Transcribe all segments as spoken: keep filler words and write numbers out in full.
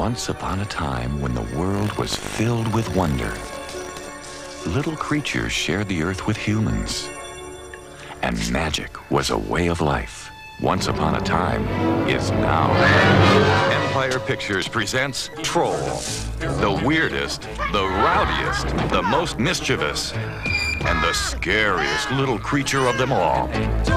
Once upon a time when the world was filled with wonder, little creatures shared the earth with humans. And magic was a way of life. Once upon a time is now. Empire Pictures presents Troll. The weirdest, the rowdiest, the most mischievous, and the scariest little creature of them all.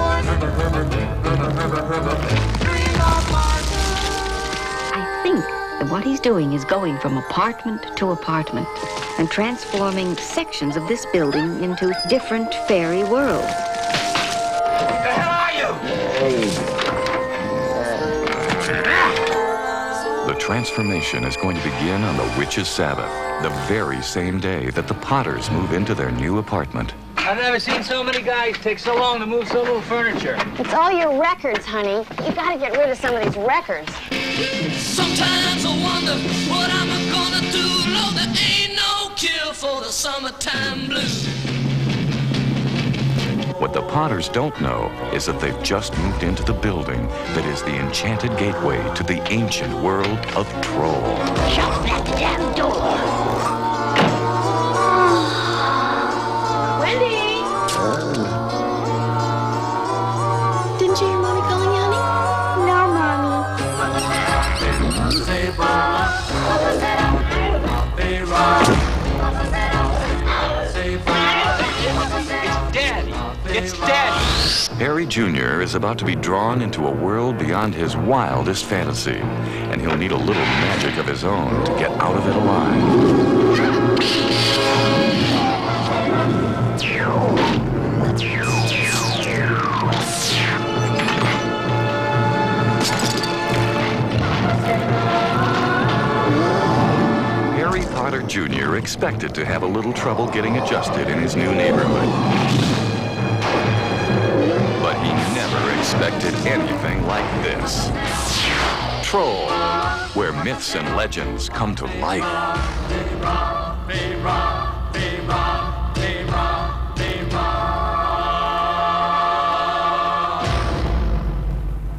I think that what he's doing is going from apartment to apartment and transforming sections of this building into different fairy worlds. What the hell are you? The transformation is going to begin on the Witch's Sabbath, the very same day that the Potters move into their new apartment. I've never seen so many guys take so long to move so little furniture. It's all your records, honey. You gotta get rid of some of these records. Sometimes I wonder what I'm gonna do. Lord, there ain't no cure for the summertime blues. What the Potters don't know is that they've just moved into the building that is the enchanted gateway to the ancient world of Troll. Shut that damn door! Wendy! Didn't you hear Mommy calling you, honey? No, Mommy. It's Daddy. It's Daddy. Harry Junior is about to be drawn into a world beyond his wildest fantasy, and he'll need a little magic of his own to get out of it alive. Harry Potter Junior expected to have a little trouble getting adjusted in his new neighborhood. But he never expected anything like this. Troll, where myths and legends come to life.